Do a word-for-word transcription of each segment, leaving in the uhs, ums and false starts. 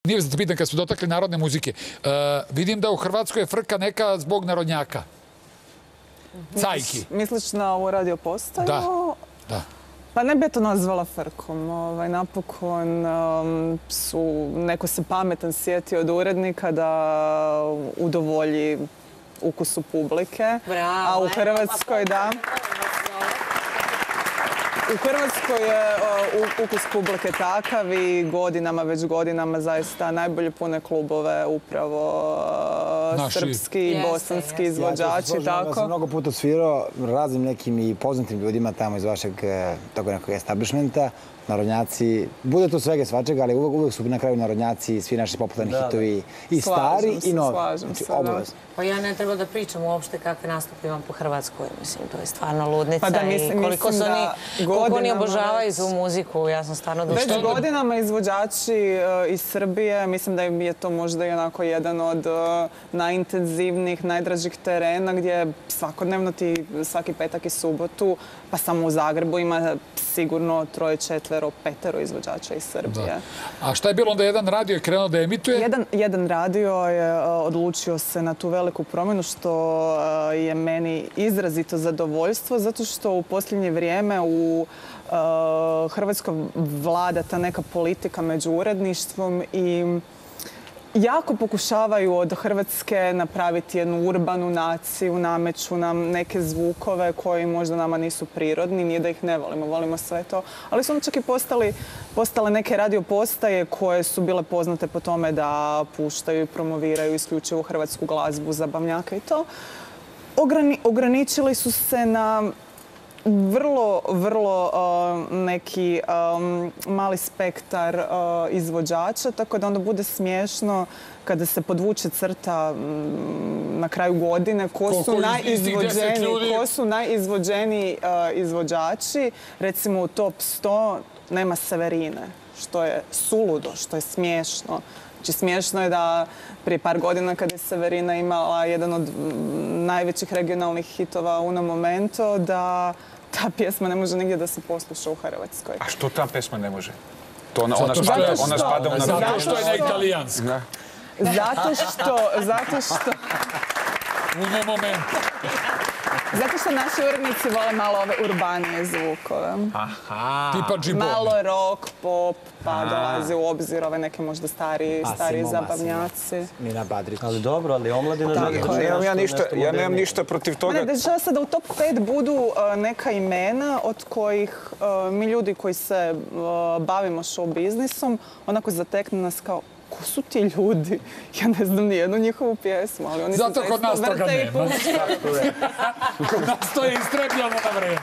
nije za te pitan, kad smo dotakli narodne muzike. Vidim da u Hrvatskoj je frka neka zbog narodnjaka. Cajki. Misliš na ovu radio postaju? Da, da. Pa ne bi to nazvala frkom. Napokon su, neko se pametan sjetio od urednika da udovolji ukusu publike. A u Hrvatskoj, da. U Hrvatskoj je ukus publike takav i godinama, već godinama zaista najbolje pune klubove upravo srpski i bosanski izvođači. Ja sam mnogo puta svirao raznim nekim i poznatim ljudima tamo iz vašeg tako nekog establishmenta, narodnjaci. Bude to svega svačega, ali uvek su na kraju narodnjaci i svi naši popularni hitovi i stari i novi. Slažem se, Obavezno. Pa ja ne treba da pričam uopšte kakve nastupe imam po Hrvatskoj. Mislim, to je stvarno ludnica Pa da, i mislim, koliko mislim su oni, da koliko oni godinama obožavaju već- tu muziku. Ja sam stvarno Već dušta. godinama izvođači e, iz Srbije, mislim da im je to možda i onako jedan od e, najintenzivnijih, najdražih terena gdje svakodnevno ti svaki petak i subotu, pa samo u Zagrebu ima sigurno troje, četvero, petero izvođača iz Srbije. A šta je bilo onda jedan radio je krenuo da emituje? Jedan, jedan radio je e, odlučio se na tu veliku promjenu što e, je meni izrazito zadovoljstvo zato što u posljednje vrijeme u e, Hrvatskoj vlada ta neka politika među uredništvom i jako pokušavaju od Hrvatske napraviti jednu urbanu naciju, nameću nam neke zvukove koji možda nama nisu prirodni, nije da ih ne volimo, volimo sve to. Ali su onda čak i postali, postale neke radio postaje koje su bile poznate po tome da puštaju i promoviraju isključivo hrvatsku glazbu, zabavnjaka i to. Ograni, ograničili su se na vrlo, vrlo uh, neki um, mali spektar uh, izvođača, tako da onda bude smiješno kada se podvuče crta um, na kraju godine ko su najizvođeniji, ko su najizvođeniji uh, izvođači. Recimo u top sto nema Severine, što je suludo, što je smiješno. Znači, smiješno je da prije par godina kada je Severina imala jedan od najvećih regionalnih hitova Uno Momento, da ta pjesma ne može nigdje da se posluša u Hrvatskoj. A što ta pesma ne može? To ona, ona Zato što spada, je- ona spada u Zato narodnu. što je na italijanski. Da. Zato što, zato što, U momentu. zato što naši urednici vole malo ove urbanije zvukove. Aha. Tipa džiboni. Malo rock, pop, pa dolazi u obzir ove neke možda stari, A, stari Simo zabavnjaci. Mina Badrić. Ali dobro, ali omladina želi Tako je. Ja nemam ja ništa, nešto ja nemam modernije. ništa protiv Ma toga. ne, dešava se da u top pet budu uh, neka imena od kojih uh, mi ljudi koji se uh, bavimo show biznisom onako zateknu nas kao ko su ti ljudi? Ja ne znam ni jednu njihovu pjesmu, ali oni Zato se kod nas zaista toga vrte i nema. puštaju. Kod nas to je istrebljeno na vreme.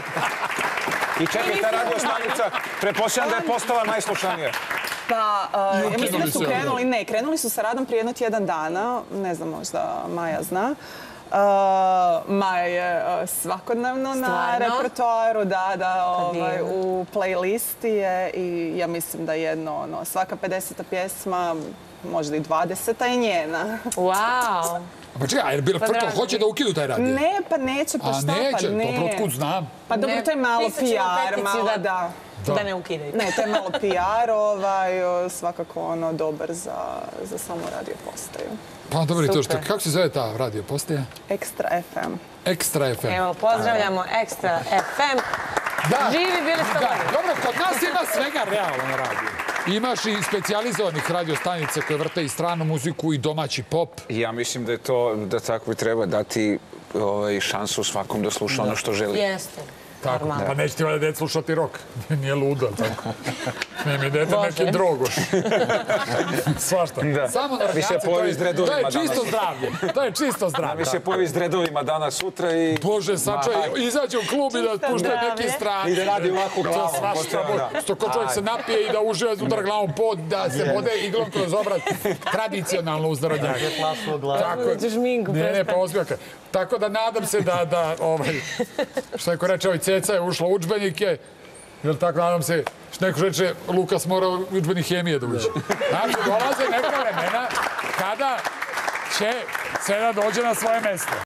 I čekaj, ta radio stanica, pretpostavljam da je postala najslušanija. Pa, uh, ja mislim da su se, krenuli, ne, krenuli su sa radom prije jedno tjedan dana, ne znam, možda Maja zna. Uh, Maja je uh, svakodnevno na Stvarno? repertoaru, da, da, ovaj, divno. u playlisti je i ja mislim da jedno, ono, svaka pedeseta pjesma, možda i dvadeseta je njena. Wow. Pa čekaj, a je bila frka, drago hoće mi. da ukidu taj radio? Ne, pa neće, pa A šta, neće, pa ne. dobro, otkud znam. Pa dobro, Ne, to je malo pisat ćemo P R, peticiju malo da- da. Da ne ukidaju. Ne, to je malo P R, ovaj, o, svakako ono dobar za, za samu radio postaju. Pa dobro, i to što, Super. kako se zove ta radio postaja? Ekstra F M. Ekstra F M. Evo, pozdravljamo Ekstra F M. Da. Živi bili ste Da, mladi. dobro, kod nas ima svega realno na radiju. Imaš i specijalizovanih radiostanica koje vrte i stranu muziku i domaći pop. Ja mislim da je to, da tako i treba dati ovaj, šansu svakom da sluša ono što želi. Jeste. Tako, Normalno. pa neće ti valjda dete slušati rok. Nije ludo, tako. Ne mi dete Bože. neki drogoš. Svašta. Da. Samo na Vi se radijaciji, to pojavi je- s dredovima To je danas. čisto zdravlje. To je čisto zdravlje. Mi se pojavi s dredovima danas, sutra i... Bože, sačaj, izađe u klub i da Čisto pušta neki zdravlje. strani. I da radi ovako To glavom, svašta, gotovo, da. sto ko čovjek se napije i da uživa udara glavom pod, da se vode iglom kroz obraz. Tradicionalno uzdarodnjake. Plasno glavu. Tako je. Uđeš minku, Ne, ne, prestani. pa ozbiljaka. Tako da nadam se da, da ovaj, što neko reče, ovaj Ceca je ušla u udžbenike, jel tako, nadam se, što neko reče, Lukas mora u udžbenik hemije da uđe. Znači, dolaze neka vremena kada će sve da dođe na svoje mesto.